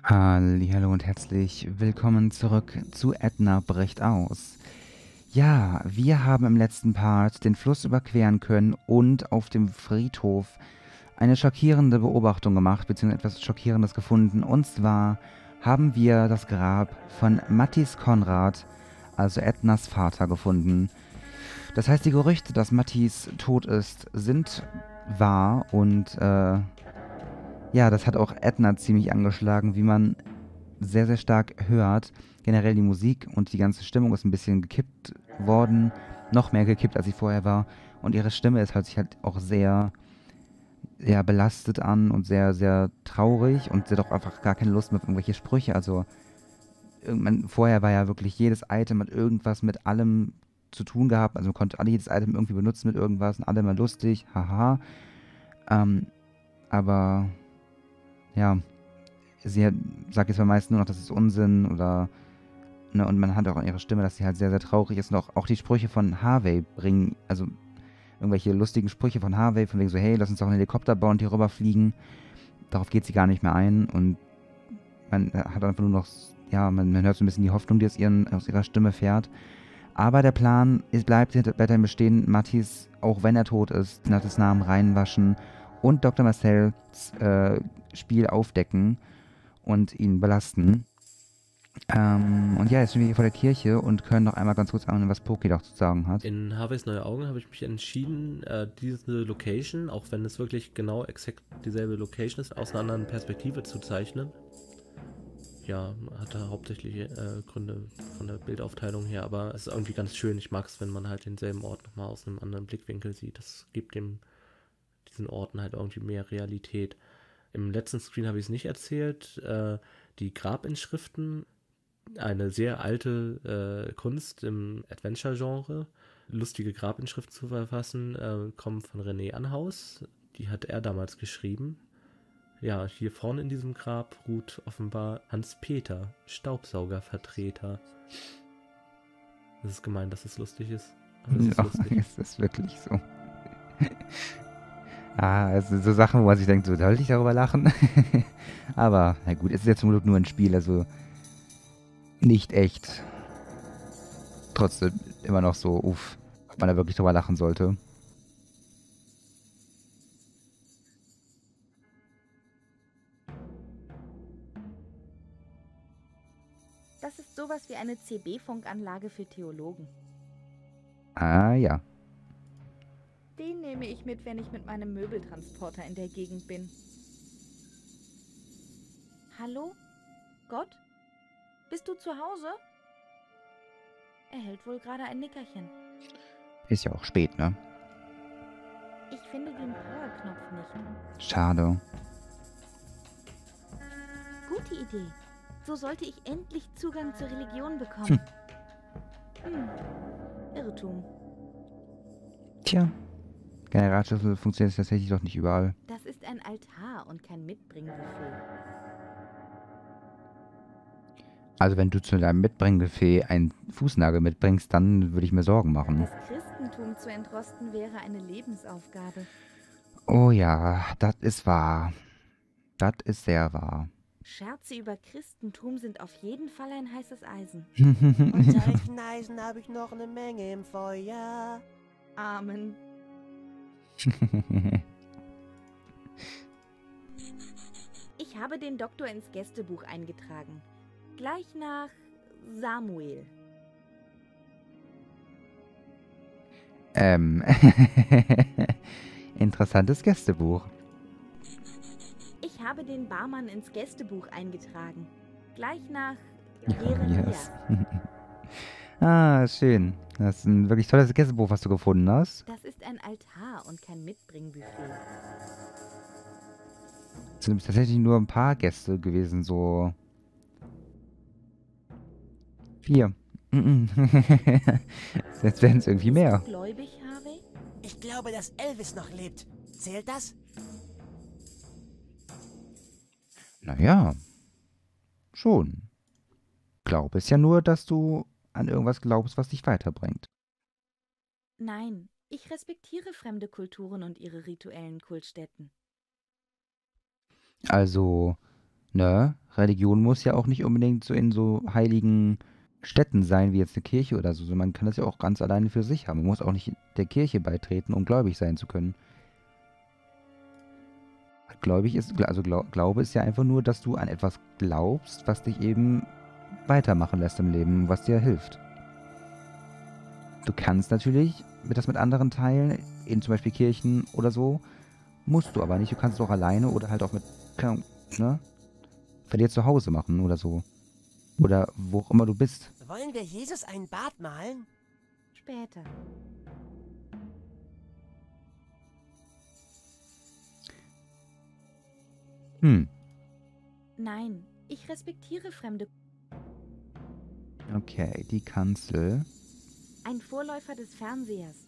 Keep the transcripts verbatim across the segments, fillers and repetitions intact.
Hallihallo und herzlich willkommen zurück zu Edna bricht aus. Ja, wir haben im letzten Part den Fluss überqueren können und auf dem Friedhof eine schockierende Beobachtung gemacht, beziehungsweise etwas Schockierendes gefunden. Und zwar haben wir das Grab von Mattis Konrad, also Ednas Vater, gefunden. Das heißt, die Gerüchte, dass Mattis tot ist, sind wahr und äh, ja, das hat auch Edna ziemlich angeschlagen, wie man sehr, sehr stark hört. Generell die Musik und die ganze Stimmung ist ein bisschen gekippt worden. Noch mehr gekippt, als sie vorher war. Und ihre Stimme ist hört sich halt auch sehr, sehr belastet an und sehr, sehr traurig. Und sie hat auch einfach gar keine Lust mehr auf irgendwelche Sprüche. Also, irgendwann, vorher war ja wirklich jedes Item hat irgendwas mit allem zu tun gehabt. Also man konnte alle jedes Item irgendwie benutzen mit irgendwas und alle mal lustig, haha. Ähm, aber ja, sie hat, sagt jetzt meist nur noch, das ist Unsinn oder ne, und man hat auch an ihrer Stimme, dass sie halt sehr, sehr traurig ist und auch, auch die Sprüche von Harvey bringen, also irgendwelche lustigen Sprüche von Harvey, von wegen so, hey, lass uns doch einen Helikopter bauen und hier rüberfliegen. Darauf geht sie gar nicht mehr ein und man hat einfach nur noch, ja, man, man hört so ein bisschen die Hoffnung, die aus, ihren, aus ihrer Stimme fährt. Aber der Plan ist, bleibt weiterhin bestehen, Mattis, auch wenn er tot ist, nach des Namen reinwaschen und Doktor Marcells äh, Spiel aufdecken und ihn belasten. Ähm, und ja, jetzt sind wir hier vor der Kirche und können noch einmal ganz kurz anhören, was Poki doch zu sagen hat. In Harveys Neue Augen habe ich mich entschieden, äh, diese Location, auch wenn es wirklich genau exakt dieselbe Location ist, aus einer anderen Perspektive zu zeichnen. Ja, hatte hauptsächlich äh, Gründe von der Bildaufteilung her, aber es ist irgendwie ganz schön. Ich mag es, wenn man halt denselben Ort nochmal aus einem anderen Blickwinkel sieht. Das gibt dem diesen Orten halt irgendwie mehr Realität. Im letzten Screen habe ich es nicht erzählt. Äh, die Grabinschriften, eine sehr alte äh, Kunst im Adventure-Genre, lustige Grabinschriften zu verfassen, äh, kommen von René Anhaus. Die hat er damals geschrieben. Ja, hier vorne in diesem Grab ruht offenbar Hans-Peter, Staubsaugervertreter. Das ist gemein, dass es lustig ist. Aber es ist Ja, lustig. es ist wirklich so. Ah, also so Sachen, wo man sich denkt, so sollte ich darüber lachen. Aber na gut, es ist ja zum Glück nur ein Spiel, also nicht echt. Trotzdem immer noch so, uff, ob man da wirklich drüber lachen sollte. Das ist sowas wie eine C B-Funkanlage für Theologen. Ah ja. Den nehme ich mit, wenn ich mit meinem Möbeltransporter in der Gegend bin. Hallo? Gott? Bist du zu Hause? Er hält wohl gerade ein Nickerchen. Ist ja auch spät, ne? Ich finde den Powerknopf nicht. Schade. Gute Idee. So sollte ich endlich Zugang zur Religion bekommen. Hm. hm. Irrtum. Tja. Generalschlüssel funktioniert tatsächlich doch nicht überall. Das ist ein Altar und kein Mitbringbuffet. Also wenn du zu deinem Mitbringbuffet einen Fußnagel mitbringst, dann würde ich mir Sorgen machen. Das Christentum zu entrosten wäre eine Lebensaufgabe. Oh ja, das ist wahr. Das ist sehr wahr. Scherze über Christentum sind auf jeden Fall ein heißes Eisen. Unter alten Eisen habe ich noch eine Menge im Feuer. Amen. Ich habe den Doktor ins Gästebuch eingetragen. Gleich nach Samuel. ähm, interessantes Gästebuch. Ich habe den Barmann ins Gästebuch eingetragen. Gleich nach Jeremias. Ah, schön. Das ist ein wirklich tolles Gästebuch, was du gefunden hast. Das ist ein Altar und kein Mitbringbuffet. Es sind tatsächlich nur ein paar Gäste gewesen, so vier. Jetzt werden es irgendwie mehr. Bist du gläubig, Harvey? Ich glaube, dass Elvis noch lebt. Zählt das? Naja, schon. Glaube ist ja nur, dass du an irgendwas glaubst, was dich weiterbringt. Nein, ich respektiere fremde Kulturen und ihre rituellen Kultstätten. Also Ne? Religion muss ja auch nicht unbedingt so in so heiligen Städten sein, wie jetzt eine Kirche oder so. So, man kann das ja auch ganz alleine für sich haben. Man muss auch nicht der Kirche beitreten, um gläubig sein zu können. Gläubig ist, also Glau- Glaube ist ja einfach nur, dass du an etwas glaubst, was dich eben weitermachen lässt im Leben, was dir hilft. Du kannst natürlich das mit anderen teilen, in zum Beispiel Kirchen oder so, musst du aber nicht. Du kannst es auch alleine oder halt auch mit, keine Ahnung, ne, bei dir zu Hause machen oder so. Oder wo auch immer du bist. Wollen wir Jesus einen Bart malen? Später. Hm, Nein, ich respektiere Fremde. okay, die Kanzel. Ein Vorläufer des Fernsehers.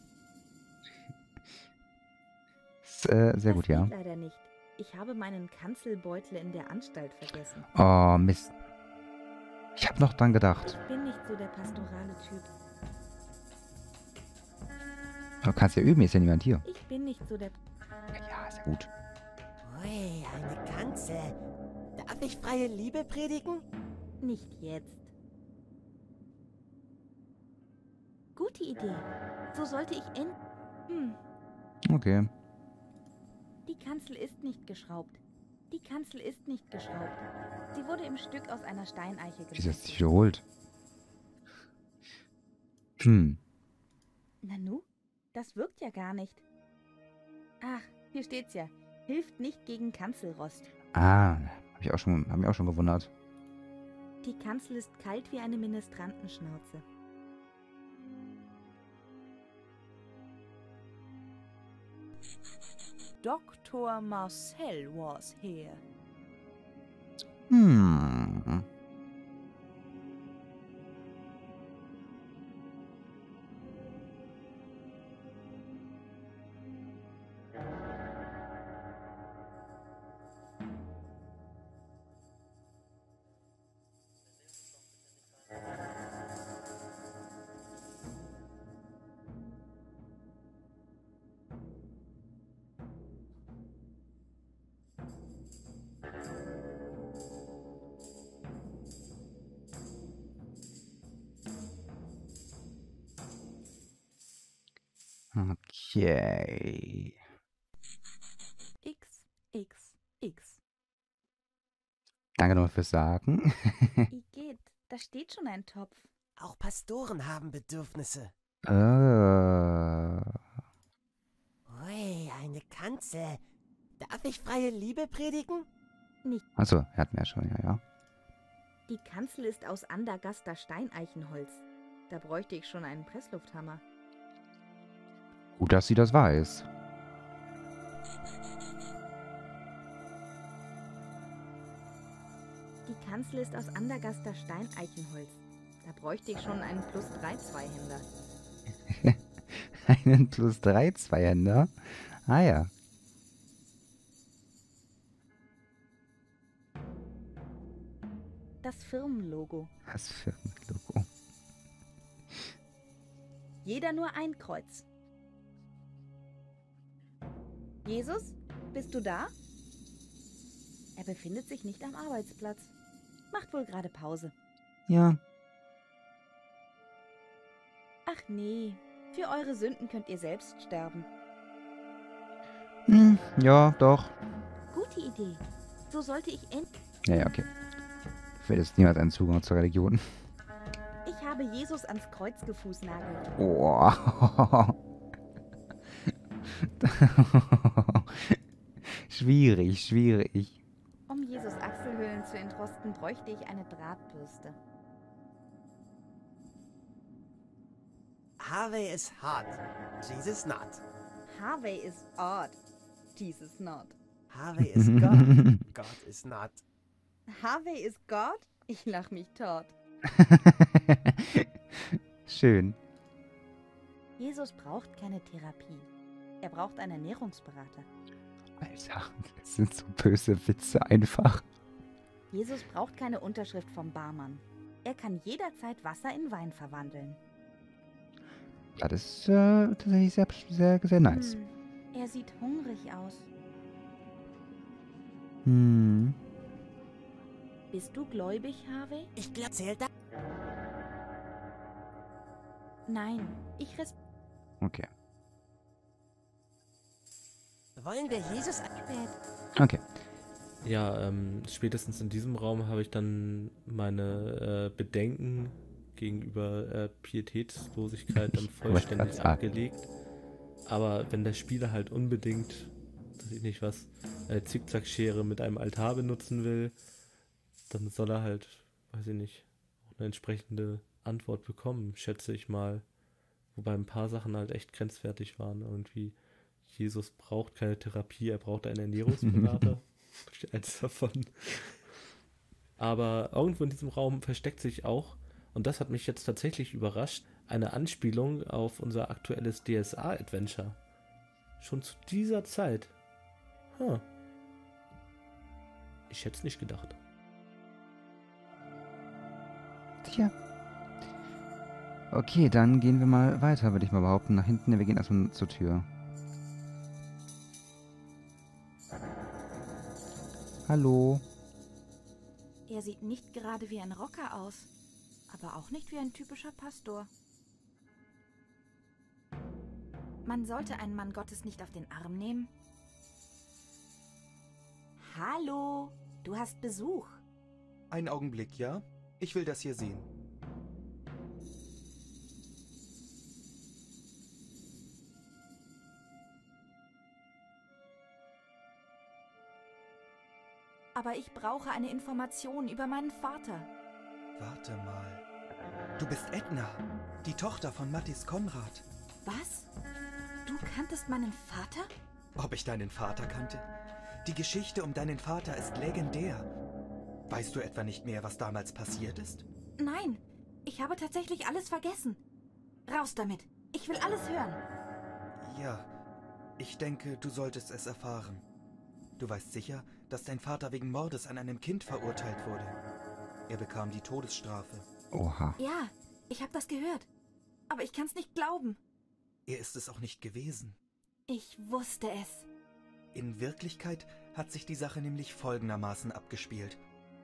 Ist, äh, sehr das gut, geht ja. leider nicht. Ich habe meinen Kanzelbeutel in der Anstalt vergessen. Oh, Mist. Ich hab noch dran gedacht. Ich bin nicht so der pastorale Typ. Du kannst ja üben, ist ja niemand hier. Ich bin nicht so der... Ja, sehr gut. Ui, eine Kanzel. Darf ich freie Liebe predigen? Nicht jetzt. Gute Idee. So sollte ich in... Hm, Okay. die Kanzel ist nicht geschraubt. Die Kanzel ist nicht geschraubt. Sie wurde im Stück aus einer Steineiche Wie ist das gebastelt. wiederholt? Hm. Nanu? Das wirkt ja gar nicht. Ach, hier steht's ja. Hilft nicht gegen Kanzelrost. Ah, hab ich auch schon, hab mich auch schon gewundert. Die Kanzel ist kalt wie eine Ministrantenschnauze. Doctor Marcel was here. Hm. Okay. X, X, X. Danke nochmal fürs Sagen. Igitt, da steht schon ein Topf. Auch Pastoren haben Bedürfnisse. äh. Ui, eine Kanzel. Darf ich freie Liebe predigen? Achso, er hat mir ja schon, ja, ja. Die Kanzel ist aus Andergaster Steineichenholz. Da bräuchte ich schon einen Presslufthammer. Gut, dass sie das weiß. Die Kanzel ist aus Andergaster Steineichenholz. Da bräuchte ich schon einen plus drei Zweihänder. Einen plus drei Zweihänder? Ah ja. Das Firmenlogo. Was für ein Logo. Jeder nur ein Kreuz. Jesus, bist du da? Er befindet sich nicht am Arbeitsplatz. Macht wohl gerade Pause. Ja. Ach nee, für eure Sünden könnt ihr selbst sterben. Hm, ja, doch. Gute Idee. So sollte ich end... Ja, ja, okay. Ich werde jetzt niemals einen Zugang zur Religion. Ich habe Jesus ans Kreuz gefußnagelt. Oh. Schwierig, schwierig. Um Jesus Achselhöhlen zu entrosten, bräuchte ich eine Drahtbürste. Harvey is hot. Jesus not. Harvey is odd. Jesus not. Harvey is God. God is not. Harvey is God? Ich lach mich tot. Schön. Jesus braucht keine Therapie. Er braucht einen Ernährungsberater. Alter, das sind so böse Witze einfach. Jesus braucht keine Unterschrift vom Barmann. Er kann jederzeit Wasser in Wein verwandeln. Das ist äh, tatsächlich sehr, sehr, sehr nice. Hm, er sieht hungrig aus. Hm. Bist du gläubig, Harvey? Ich glaube, zählt das? Nein, ich res... Okay. Wollen wir Jesus... Spät. Okay. Ja, ähm, spätestens in diesem Raum habe ich dann meine äh, Bedenken gegenüber äh, Pietätslosigkeit dann Ich wollte vollständig grad sagen. abgelegt. Aber wenn der Spieler halt unbedingt, weiß ich nicht was, eine Zickzackschere mit einem Altar benutzen will, dann soll er halt, weiß ich nicht, auch eine entsprechende Antwort bekommen, schätze ich mal. Wobei ein paar Sachen halt echt grenzwertig waren. Irgendwie, Jesus braucht keine Therapie, er braucht einen Ernährungsberater. Eins davon. Aber irgendwo in diesem Raum versteckt sich auch, und das hat mich jetzt tatsächlich überrascht, eine Anspielung auf unser aktuelles D S A-Adventure. Schon zu dieser Zeit. Huh. Ich hätte es nicht gedacht. Tja. Okay, dann gehen wir mal weiter, würde ich mal behaupten. Nach hinten, wir gehen erstmal zur Tür. Hallo. Er sieht nicht gerade wie ein Rocker aus, aber auch nicht wie ein typischer Pastor. Man sollte einen Mann Gottes nicht auf den Arm nehmen. Hallo, du hast Besuch. Einen Augenblick, ja? Ich will das hier sehen. Aber ich brauche eine Information über meinen Vater. Warte mal. Du bist Edna, die Tochter von Mattis Konrad. Was? Du kanntest meinen Vater? Ob ich deinen Vater kannte? Die Geschichte um deinen Vater ist legendär. Weißt du etwa nicht mehr, was damals passiert ist? Nein, ich habe tatsächlich alles vergessen. Raus damit. Ich will alles hören. Ja, ich denke, du solltest es erfahren. Du weißt sicher, dass dein Vater wegen Mordes an einem Kind verurteilt wurde. Er bekam die Todesstrafe. Oha. Ja, ich habe das gehört. Aber ich kann's nicht glauben. Er ist es auch nicht gewesen. Ich wusste es. In Wirklichkeit hat sich die Sache nämlich folgendermaßen abgespielt.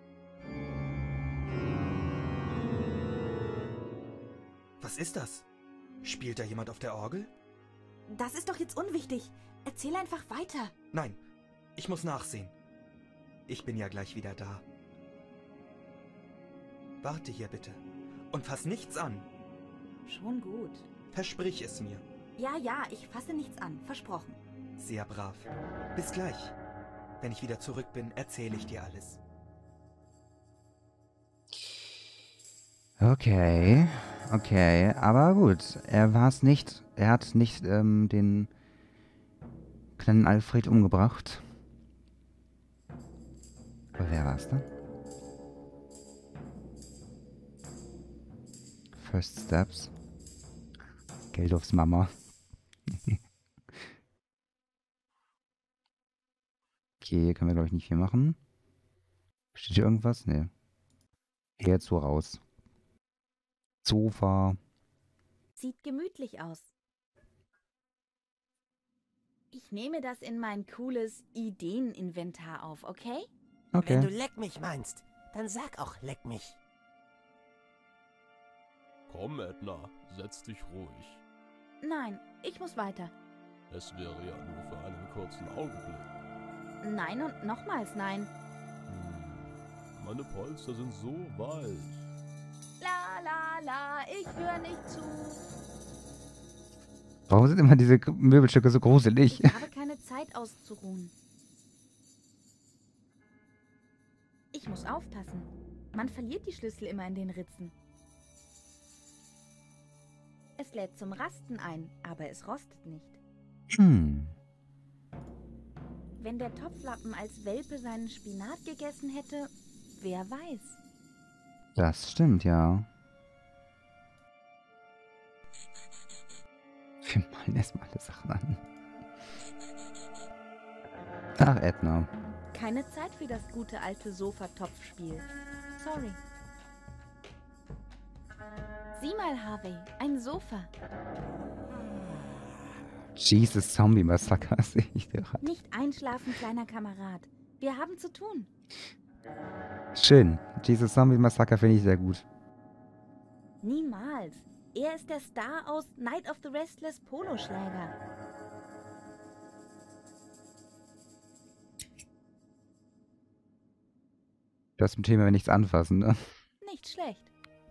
Was ist das? Spielt da jemand auf der Orgel? Das ist doch jetzt unwichtig. Erzähl einfach weiter. Nein, ich muss nachsehen. Ich bin ja gleich wieder da. Warte hier bitte und fass nichts an. Schon gut. Versprich es mir. Ja, ja, ich fasse nichts an. Versprochen. Sehr brav. Bis gleich. Wenn ich wieder zurück bin, erzähle ich dir alles. Okay, okay, aber gut. Er war es nicht. Er hat nicht ähm, den kleinen Alfred umgebracht. Aber wer war es dann? First Steps. Geldofs Mama. Okay, hier können wir glaube ich nicht viel machen. Steht hier irgendwas? Nee. Hier zu raus. Sofa. Sieht gemütlich aus. Ich nehme das in mein cooles Ideeninventar auf, okay? Okay. Wenn du leck mich meinst, dann sag auch leck mich. Komm, Edna, setz dich ruhig. Nein, ich muss weiter. Es wäre ja nur für einen kurzen Augenblick. Nein und nochmals nein. Hm, meine Polster sind so weich. La la la, ich höre nicht zu. Warum sind immer diese Möbelstücke so gruselig? Ich habe keine Zeit auszuruhen. Ich muss aufpassen. Man verliert die Schlüssel immer in den Ritzen. Es lädt zum Rasten ein, aber es rostet nicht. Hm. Wenn der Topflappen als Welpe seinen Spinat gegessen hätte, wer weiß. Das stimmt, ja. Wir malen erstmal alle Sachen an. Ach, Edna. Keine Zeit für das gute alte Sofa-Topfspiel. Sorry. Sieh mal, Harvey, ein Sofa. Jesus, Zombie-Massaker sehe ich gerade. Nicht einschlafen, kleiner Kamerad. Wir haben zu tun. Schön. Jesus Zombie Massacre finde ich sehr gut. Niemals. Er ist der Star aus Night of the Restless Poloschläger. Das zum Thema nichts anfassen, ne? Nicht schlecht.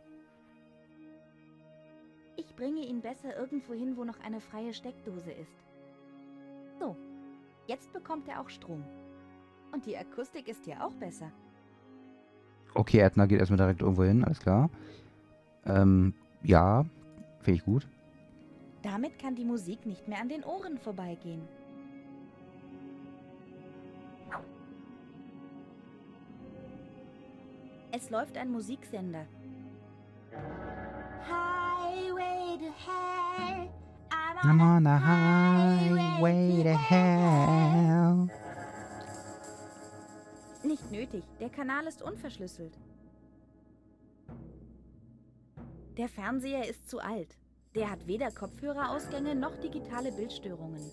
Ich bringe ihn besser irgendwo hin, wo noch eine freie Steckdose ist. So, jetzt bekommt er auch Strom. Und die Akustik ist ja auch besser. Okay, Edna geht erstmal direkt irgendwo hin, alles klar. Ähm, ja, finde ich gut. Damit kann die Musik nicht mehr an den Ohren vorbeigehen. Es läuft ein Musiksender. Highway to hell. I'm on a highway to hell. Nicht nötig, der Kanal ist unverschlüsselt. Der Fernseher ist zu alt. Der hat weder Kopfhörerausgänge noch digitale Bildstörungen.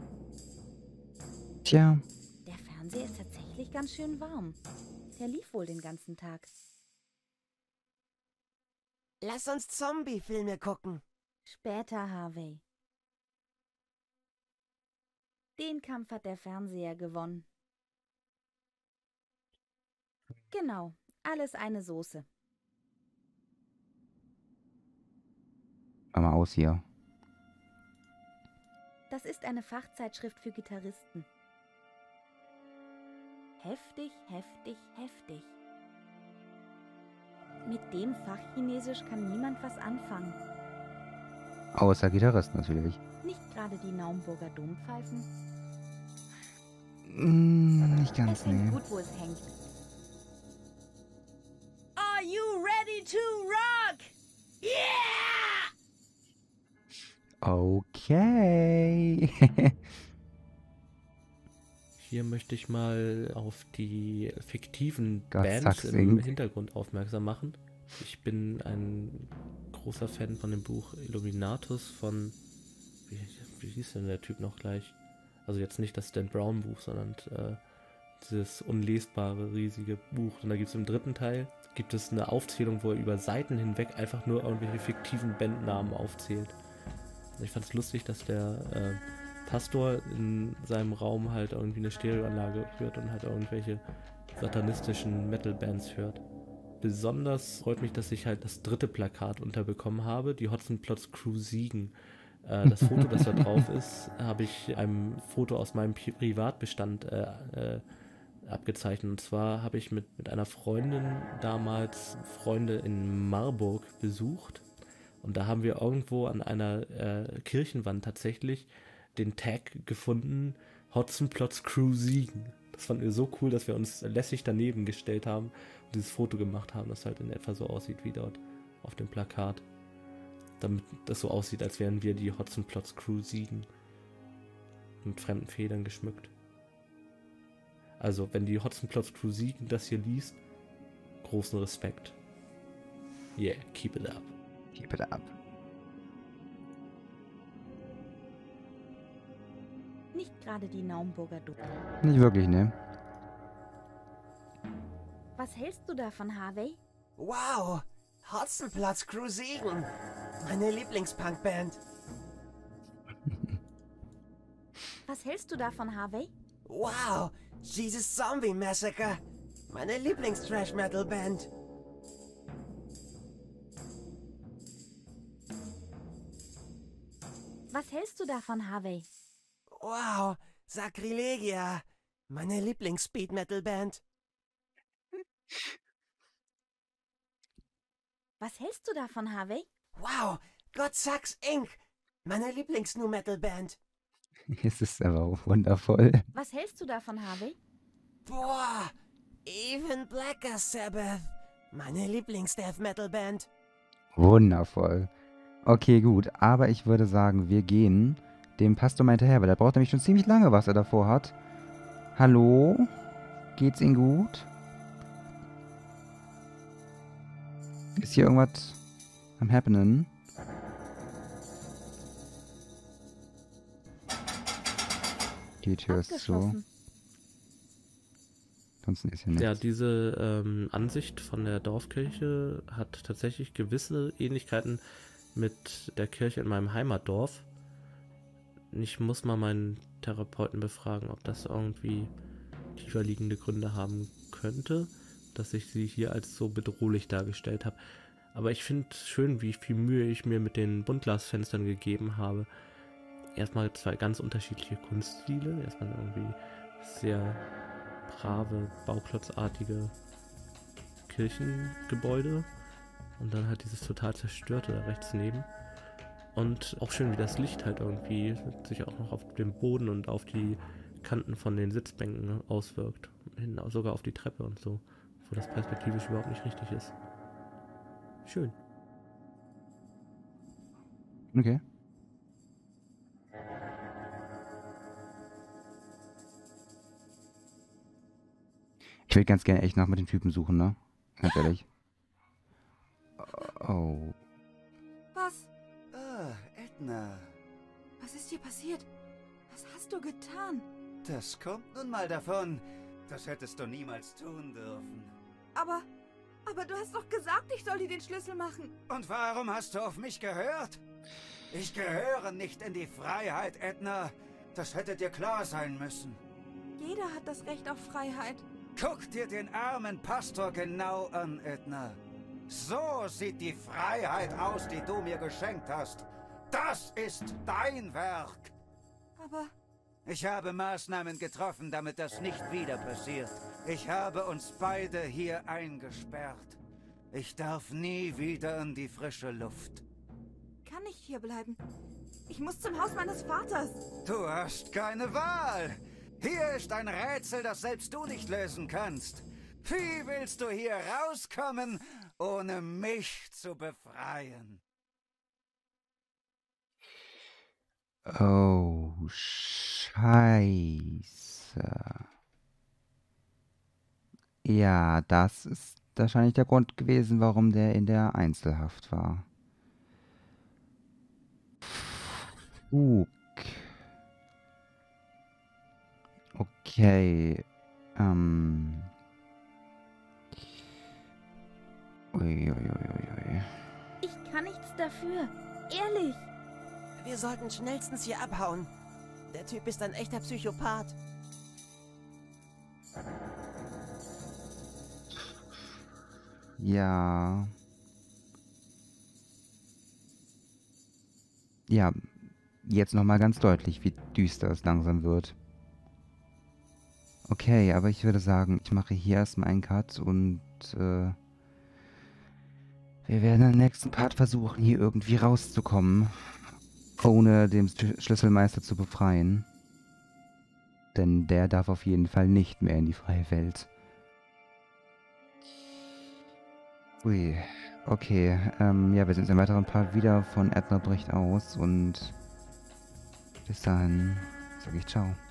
Tja, Der Fernseher ist tatsächlich ganz schön warm. Der lief wohl den ganzen Tag. Lass uns Zombie-Filme gucken. Später, Harvey. Den Kampf hat der Fernseher gewonnen. Genau, alles eine Soße. mach mal aus hier. Das ist eine Fachzeitschrift für Gitarristen. Heftig, heftig, heftig. Mit dem Fachchinesisch kann niemand was anfangen. Außer Gitarrist natürlich. Nicht gerade die Naumburger Dompfeifen. Mm, nicht Es ganz, hängt nee. gut, wo es hängt. Are you ready to rock? Yeah! Okay. Hier möchte ich mal auf die fiktiven God Bands sucks im Inc. Hintergrund aufmerksam machen. Ich bin ein großer Fan von dem Buch Illuminatus von, wie, wie hieß denn der Typ noch gleich? Also jetzt nicht das Dan Brown Buch, sondern äh, dieses unlesbare, riesige Buch. Und da gibt es im dritten Teil, gibt es eine Aufzählung, wo er über Seiten hinweg einfach nur irgendwelche fiktiven Bandnamen aufzählt. Und ich fand es lustig, dass der äh, Pastor in seinem Raum halt irgendwie eine Stereoanlage hört und halt irgendwelche satanistischen Metal-Bands hört. Besonders freut mich, dass ich halt das dritte Plakat unterbekommen habe, die Hotzenplotz Crew Siegen. Äh, das Foto, das da drauf ist, habe ich einem Foto aus meinem Pri- Privatbestand äh, äh, abgezeichnet. Und zwar habe ich mit, mit einer Freundin damals Freunde in Marburg besucht. Und da haben wir irgendwo an einer äh, Kirchenwand tatsächlich den Tag gefunden, Hotzenplotz Crew Siegen. Das fanden wir so cool, dass wir uns lässig daneben gestellt haben und dieses Foto gemacht haben, das halt in etwa so aussieht wie dort auf dem Plakat. Damit das so aussieht, als wären wir die Hotzenplotz Crew Siegen. Mit fremden Federn geschmückt. Also, wenn die Hotzenplotz Crew Siegen das hier liest, großen Respekt. Yeah, keep it up. Keep it up. Nicht gerade die Naumburger Dompfeifen. Nicht wirklich, ne? Was hältst du davon, Harvey? Wow, Hotzenplotz Crew Siegen. Meine Lieblingspunkband. Was hältst du davon, Harvey? Wow, Jesus Zombie Massacre. Meine Lieblings-Trash-Metal-Band. Was hältst du davon, Harvey? Wow, Sacrilegia. Meine Lieblings-Speed-Metal-Band. Was hältst du davon, Harvey? Wow, God Sucks Incorporated. Meine Lieblings-Nu-Metal-Band. Es ist aber wundervoll. Was hältst du davon, Harvey? Boah, Even Blacker Sabbath. Meine Lieblings-Death-Metal-Band. Wundervoll. Okay, gut. Aber ich würde sagen, wir gehen dem Pastor mal hinterher, weil er braucht nämlich schon ziemlich lange, was er davor hat. Hallo? Geht's Ihnen gut? Ist hier irgendwas am Happening? Die Tür ist zu. Abgeschlossen. Ansonsten ist ja nichts. Ja, diese ähm, Ansicht von der Dorfkirche hat tatsächlich gewisse Ähnlichkeiten mit der Kirche in meinem Heimatdorf. Ich muss mal meinen Therapeuten befragen, ob das irgendwie tiefer liegende Gründe haben könnte, dass ich sie hier als so bedrohlich dargestellt habe. Aber ich finde es schön, wie viel Mühe ich mir mit den Buntglasfenstern gegeben habe. Erstmal zwei ganz unterschiedliche Kunststile. Erstmal irgendwie sehr brave, bauklotzartige Kirchengebäude. Und dann halt dieses total zerstörte da rechts neben. Und auch schön, wie das Licht halt irgendwie sich auch noch auf den Boden und auf die Kanten von den Sitzbänken auswirkt. Hin, sogar auf die Treppe und so. Wo das perspektivisch überhaupt nicht richtig ist. Schön. Okay. Ich will ganz gerne echt nach mit dem Typen suchen, ne? Ganz ehrlich. Oh. Was? Ah, Edna. Was ist dir passiert? Was hast du getan? Das kommt nun mal davon. Das hättest du niemals tun dürfen. Aber, aber du hast doch gesagt, ich soll dir den Schlüssel machen. Und warum hast du auf mich gehört? Ich gehöre nicht in die Freiheit, Edna. Das hätte dir klar sein müssen. Jeder hat das Recht auf Freiheit. Guck dir den armen Pastor genau an, Edna. So sieht die Freiheit aus, die du mir geschenkt hast. Das ist dein Werk. Aber... Ich habe Maßnahmen getroffen, damit das nicht wieder passiert. Ich habe uns beide hier eingesperrt. Ich darf nie wieder in die frische Luft. Kann ich hier bleiben? Ich muss zum Haus meines Vaters. Du hast keine Wahl. Hier ist ein Rätsel, das selbst du nicht lösen kannst. Wie willst du hier rauskommen, ohne mich zu befreien? Oh, Scheiße. Ja, das ist wahrscheinlich der Grund gewesen, warum der in der Einzelhaft war. Fug. Okay. Ähm. Uiuiuiui. Ich kann nichts dafür. Ehrlich. Wir sollten schnellstens hier abhauen. Der Typ ist ein echter Psychopath. Ja. Ja, jetzt nochmal ganz deutlich, wie düster es langsam wird. Okay, aber ich würde sagen, ich mache hier erstmal einen Cut und äh, wir werden im nächsten Part versuchen, hier irgendwie rauszukommen, ohne den Schlüsselmeister zu befreien. Denn der darf auf jeden Fall nicht mehr in die freie Welt. Ui, okay. Ähm, ja, wir sehen uns im weiteren Part wieder von Edna bricht aus und bis dahin sage ich ciao.